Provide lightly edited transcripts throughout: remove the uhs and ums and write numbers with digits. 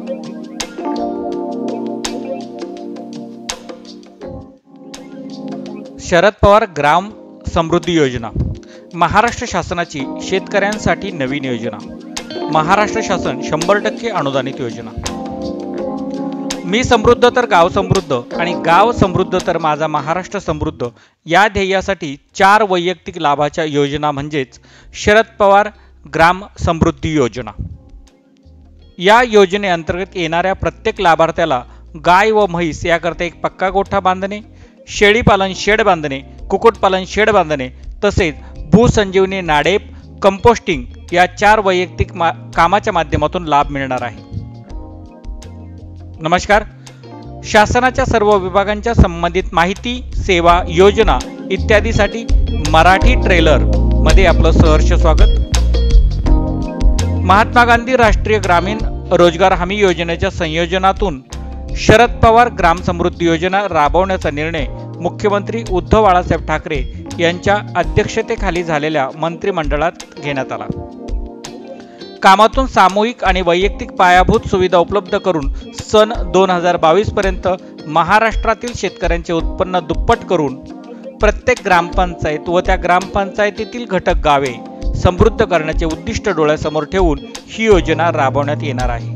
शरद पवार ग्राम समृद्धी योजना, महाराष्ट्र शासनाची शेतकऱ्यांसाठी नवीन योजना। महाराष्ट्र शासन 100% अनुदानित योजना। मी समृद्ध तर गाव समृद्ध आणि गाव समृद्ध तर माझा महाराष्ट्र समृद्ध या ध्येयासाठी 4 वैयक्तिक लाभाच्या योजना म्हणजेच शरद पवार ग्राम समृद्धी योजना। या योजनेअंतर्गत येणाऱ्या प्रत्येक लाभार्थ्याला गाय व म्हैस याकरता एक पक्का गोठा बांधणे, शेळीपालन शेड बांधणे, कुक्कुटपालन शेड बांधणे तसेच भूसंजीवनी नाडेप कंपोस्टिंग या 4 वैयक्तिक कामाच्या माध्यमातून लाभ मिळणार आहे। नमस्कार, शासनाच्या सर्व विभागांच्या संबंधित माहिती, सेवा, योजना इत्यादीसाठी मराठी ट्रेलर मध्ये आपलं सहर्ष स्वागत। महात्मा गांधी राष्ट्रीय ग्रामीण रोजगार हमी योजनेच्या संयोजनातून शरद पवार ग्राम समृद्धी योजना राबवण्याचा निर्णय मुख्यमंत्री उद्धव बाळासाहेब ठाकरे यांच्या अध्यक्षतेखाली झालेल्या मंत्रिमंडळात घेण्यात आला। कामातून सामूहिक आणि वैयक्तिक पायाभूत सुविधा उपलब्ध करून सन 2022 पर्यंत महाराष्ट्रातील शेतकऱ्यांचे उत्पन्न दुप्पट करून प्रत्येक ग्रामपंचायत व त्या ग्रामपंचायतीतील घटक गावे समृद्ध करण्याचे उद्दिष्ट डोळ्यासमोर ठेवून ही योजना राबवण्यात येणार आहे।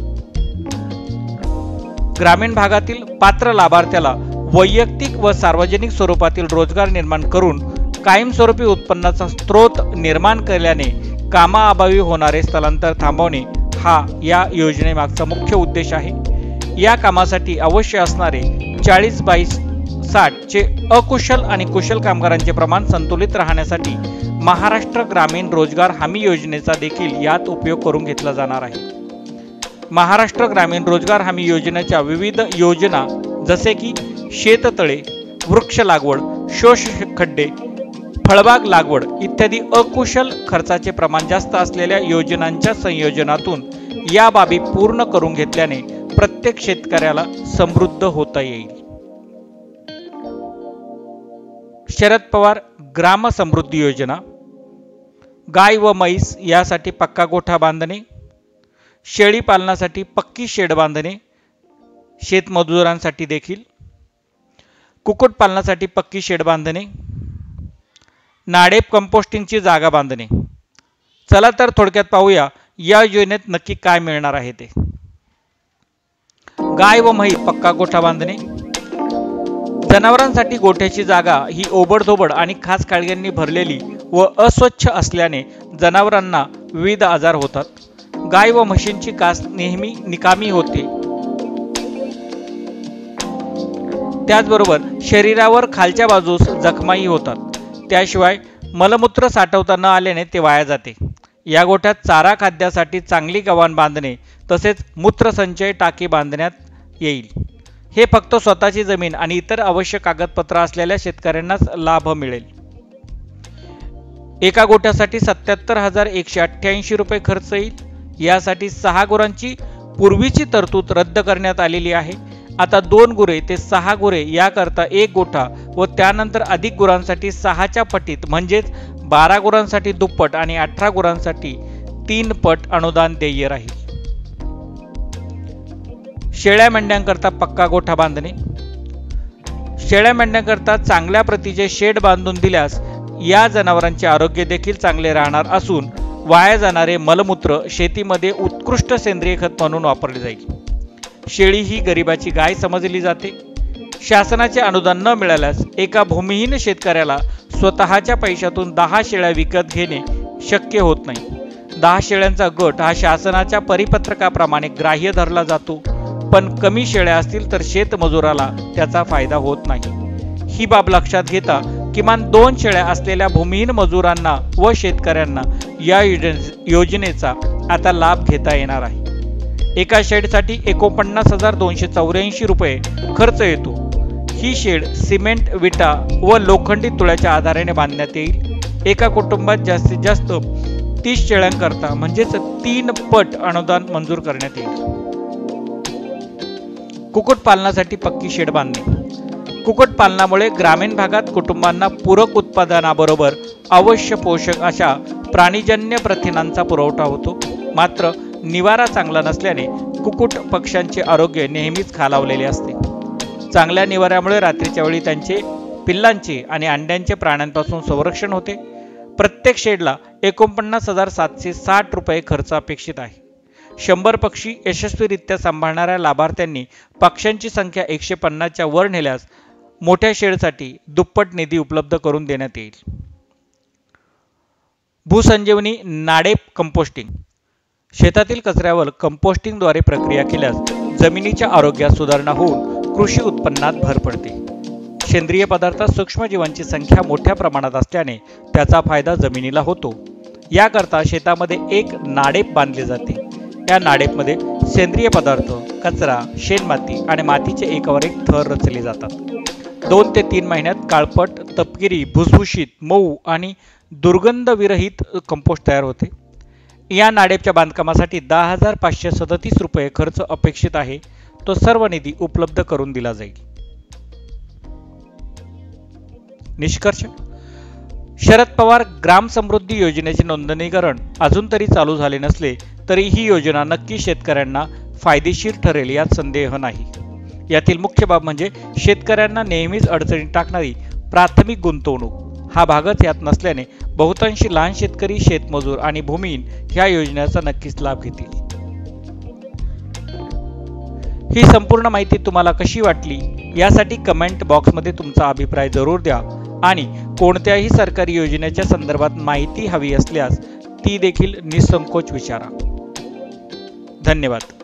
ग्रामीण भागातील पात्र लाभार्थ्याला वैयक्तिक व सार्वजनिक स्वरूपातील रोजगार निर्माण करून कायमस्वरूपी उत्पन्नाचा स्रोत निर्माण केल्याने कामाअभावी होणारे स्थलांतर थांबवणे हा या योजनेमागचा मुख्य उद्देश आहे। या कामासाठी आवश्यक असणारे 40/60 चे अकुशल आणि कुशल कामगारांचे प्रमाण संतुलित राहण्यासाठी महाराष्ट्र ग्रामीण रोजगार हमी योजनेचा देखील यात उपयोग करून घेतला जाणार आहे। महाराष्ट्र ग्रामीण रोजगार हमी योजनेच्या विविध योजना जसे की शेततळे, वृक्ष लागवड, शोष खड्डे, फळबाग लागवड इत्यादी अकुशल खर्चाचे प्रमाण जास्त असलेल्या योजनांच्या संयोजनातून या बाबी पूर्ण करून घेतल्याने प्रत्येक शेतकऱ्याला समृद्ध होता येईल। शरद पवार ग्राम समृद्धी योजना, गाय व म्हैस यासाठी पक्का गोठा बांधणे, शेळी पालनासाठी पक्की शेड बांधणे, शेतमजुरांसाठी देखील कुक्कुटपालनासाठी पक्की शेड बांधणे, नाडेप कंपोस्टिंगची जागा बांधणे। चला तर थोडक्यात पाहूया या योजनेत नक्की काय मिळणार आहे ते। गाय व म्हैस पक्का गोठा बांधणे। जनावरांसाठी गोठ्याची जागा ही ओबडधोबड आणि खास काळ्यांनी भरलेली व अस्वच्छ असल्याने जनावरांना विविध आजार होतात। गाय व म्हशींची कास नेहमी निकामी होते, त्याचबरोबर शरीरावर खालच्या बाजूस जखमाही होतात। त्याशिवाय मलमूत्र साठवता न आल्याने ते वाया जाते। या गोठ्यात चारा खाद्यासाठी चांगली गव्हाण बांधणे तसेच मूत्रसंचय टाकी बांधण्यात येईल। हे फक्त स्वतःची जमीन आणि इतर आवश्यक कागदपत्र असलेल्या शेतकऱ्यांनाच लाभ मिळेल। एका गोठ्यासाठी 77,188 रुपये खर्च येईल। यासाठी 6 गुरांची पूर्वीची तरतूद रद्द करण्यात आलेली आहे। आता 2 गुरे ते 6 गुरे याकरता 1 गोठा व त्यानंतर अधिक गुरांसाठी 6च्या पटीत म्हणजेच 12 गुरांसाठी दुप्पट आणि 18 गुरांसाठी 3 पट अनुदान देय राहील। शेळ्या मेंढ्यांकरता पक्का गोठा बांधणे। शेळ्या मेंढ्यांकरता चांगल्या प्रतीचे शेड बांधून दिल्यास या जनावरांचे आरोग्य देखील चांगले राहणार असून वाया जाणारे मलमूत्र शेतीमध्ये उत्कृष्ट सेंद्रिय खत म्हणून वापरले जाईल। शेळी ही गरिबाची गाय समजली जाते। शासनाचे अनुदान न मिळाल्यास एका भूमिहीन शेतकऱ्याला स्वतःच्या पैशातून 10 शेळ्या विकत घेणे शक्य होत नाही। 10 शेळ्यांचा गट हा शासनाच्या परिपत्रकाप्रमाणे ग्राह्य धरला जातो, पण कमी शेळ्या असतील तर शेतमजुराला त्याचा फायदा होत नाही। ही बाब लक्षात घेता किमान 2 शेळ्या असलेल्या भूमिहीन मजुरांना व शेतकऱ्यांना या योजनेचा आता लाभ घेता येणार आहे। एका शेडसाठी 49,284 रुपये खर्च येतो। ही शेड सिमेंट, विटा व लोखंडी तुळ्याच्या आधाराने बांधण्यात येईल। एका कुटुंबात जास्तीत जास्त 30 शेळ्यांकरता म्हणजेच 3 पट अनुदान मंजूर करण्यात येईल। कुक्कुटपालनासाठी पक्की शेड बांधणे। कुक्कुटपालनामुळे ग्रामीण भागात कुटुंबांना पूरक उत्पादनाबरोबर आवश्यक पोषक अशा प्राणीजन्य प्रथिनांचा पुरवठा होतो। मात्र निवारा चांगला नसल्याने कुकुट पक्ष्यांचे आरोग्य नेहमीच खालावलेले असते. चांगल्या निवाऱ्यामुळे रात्रीच्या वेळी त्यांचे पिल्लांचे आणि अंड्यांचे प्राण्यांपासून संरक्षण होते. प्रत्येक शेडला 49,760 रुपये खर्च अपेक्षित आहे. 100 पक्षी यशस्वीरित्या सांभाळणाऱ्या लाभार्थ्यांनी पक्ष्यांची संख्या 150च्या वर नेल्यास मोठ्या शेडसाठी दुप्पट निधी उपलब्ध करून देण्यात येईल. भूसंजीवनी नाडेप कंपोस्टिंग. शेतातील कचऱ्यावर कंपोस्टिंगद्वारे प्रक्रिया केल्यास जमिनीच्या आरोग्यात सुधारणा होऊन कृषी उत्पन्नात भर पडते. सेंद्रिय पदार्थात सूक्ष्मजीवांची संख्या मोठ्या प्रमाणात असल्याने त्याचा फायदा जमिनीला होतो. याकरता शेतामध्ये एक नाडेप बांधले जाते. या नाडेपमध्ये सेंद्रिय पदार्थ, कचरा, शेणमाती आणि मातीचे एकावर एक थर रचले जातात. 2 ते 3 महिन्यात काळपट, तपकिरी, भुसभुशीत, मऊ आणि दुर्गंधविरहित कंपोस्ट तयार होते. या नाडेपच्या बांधकामासाठी 10,537 रुपये खर्च अपेक्षित आहे. तो सर्व निधी उपलब्ध करून दिला जाईल. निष्कर्ष. शरद पवार ग्राम समृद्धी योजनेचे नोंदणीकरण अजून तरी चालू झाले नसले तरी ही योजना नक्की शेतकऱ्यांना फायदेशीर ठरेल यात संदेह नाही. यातील मुख्य बाब म्हणजे शेतकऱ्यांना नेहमीच अडचणीत टाकणारी प्राथमिक गुंतवणूक हा भागच यात नसल्याने बहुतांशी लहान शेतकरी, शेतमजूर आणि भूमिहीन ह्या योजनेचा नक्कीच लाभ घेतील. ही संपूर्ण माहिती तुम्हाला कशी वाटली यासाठी कमेंट बॉक्समध्ये तुमचा अभिप्राय जरूर द्या आणि कोणत्याही सरकारी योजनेच्या संदर्भात माहिती हवी असल्यास ती देखील निसंकोच विचारा. धन्यवाद.